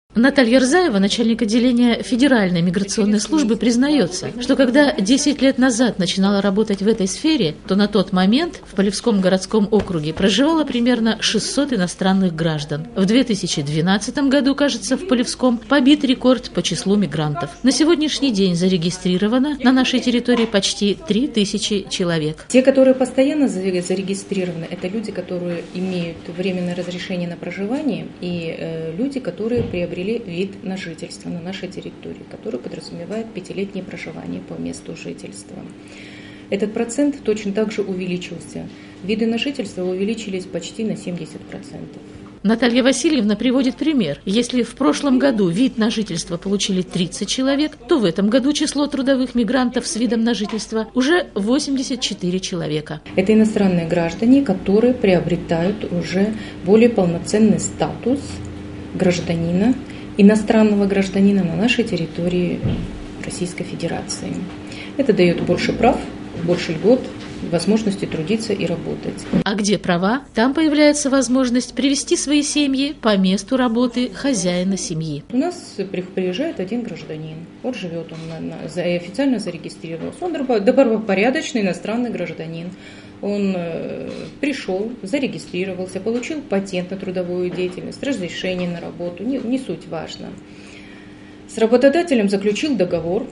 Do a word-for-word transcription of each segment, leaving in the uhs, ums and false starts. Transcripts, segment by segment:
Наталья Рзаева, начальник отделения Федеральной миграционной службы, признается, что когда десять лет назад начинала работать в этой сфере, то на тот момент в Полевском городском округе проживало примерно шестьсот иностранных граждан. В две тысячи двенадцатом году, кажется, в Полевском побит рекорд по числу мигрантов. На сегодняшний день зарегистрировано на нашей территории почти три тысячи человек. Те, которые постоянно зарегистрированы, это люди, которые имеют временное разрешение на проживание, и э, люди, которые приобрели вид на жительство на нашей территории, который подразумевает пятилетнее проживание по месту жительства. Этот процент точно так же увеличился. Виды на жительство увеличились почти на семьдесят процентов. Наталья Васильевна приводит пример. Если в прошлом году вид на жительство получили тридцать человек, то в этом году число трудовых мигрантов с видом на жительство уже восемьдесят четыре человека. Это иностранные граждане, которые приобретают уже более полноценный статус гражданина, иностранного гражданина на нашей территории Российской Федерации. Это дает больше прав, больше льгот, возможности трудиться и работать. А где права, там появляется возможность привести свои семьи по месту работы хозяина семьи. У нас приезжает один гражданин. Вот живет он на, на, и официально зарегистрировался. Он добропорядочный иностранный гражданин. Он э, пришел, зарегистрировался, получил патент на трудовую деятельность, разрешение на работу, не, не суть важно. С работодателем заключил договор,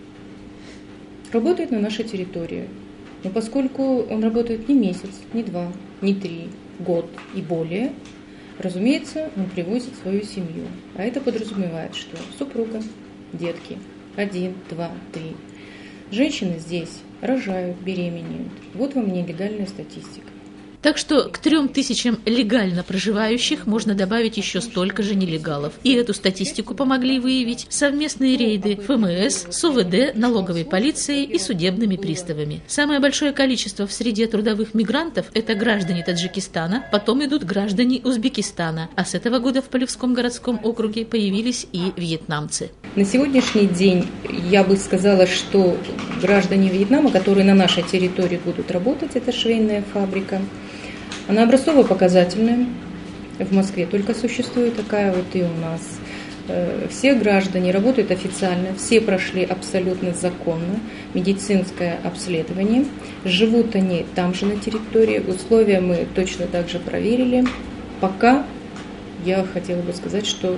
работает на нашей территории. Но поскольку он работает не месяц, не два, не три, год и более, разумеется, он привозит свою семью. А это подразумевает, что супруга, детки, один, два, три. Женщины здесь рожают, беременеют. Вот вам нелегальная статистика. Так что к трем тысячам легально проживающих можно добавить еще столько же нелегалов. И эту статистику помогли выявить совместные рейды ФМС, СОВД, налоговой полицией и судебными приставами. Самое большое количество в среде трудовых мигрантов – это граждане Таджикистана, потом идут граждане Узбекистана, а с этого года в Полевском городском округе появились и вьетнамцы. На сегодняшний день я бы сказала, что граждане Вьетнама, которые на нашей территории будут работать, это швейная фабрика. Она образцово-показательная. В Москве только существует такая, вот и у нас. Все граждане работают официально, все прошли абсолютно законно медицинское обследование. Живут они там же на территории. Условия мы точно так же проверили. Пока я хотела бы сказать, что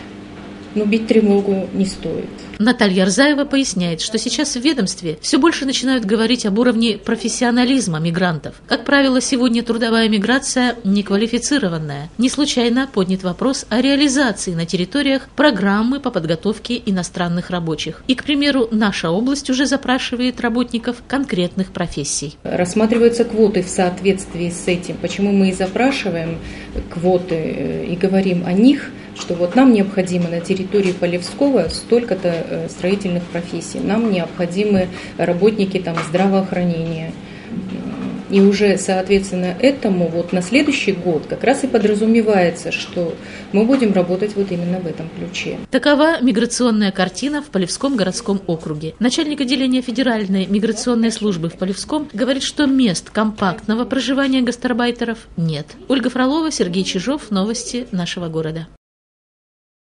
но бить тревогу не стоит. Наталья Рзаева поясняет, что сейчас в ведомстве все больше начинают говорить об уровне профессионализма мигрантов. Как правило, сегодня трудовая миграция неквалифицированная. Не случайно поднят вопрос о реализации на территориях программы по подготовке иностранных рабочих. И, к примеру, наша область уже запрашивает работников конкретных профессий. Рассматриваются квоты в соответствии с этим. Почему мы и запрашиваем квоты и говорим о них, что вот нам необходимо на территории Полевского столько-то строительных профессий, нам необходимы работники там, здравоохранения. И уже, соответственно, этому вот на следующий год как раз и подразумевается, что мы будем работать вот именно в этом ключе. Такова миграционная картина в Полевском городском округе. Начальник отделения Федеральной миграционной службы в Полевском говорит, что мест компактного проживания гастарбайтеров нет. Ольга Фролова, Сергей Чижов. Новости нашего города.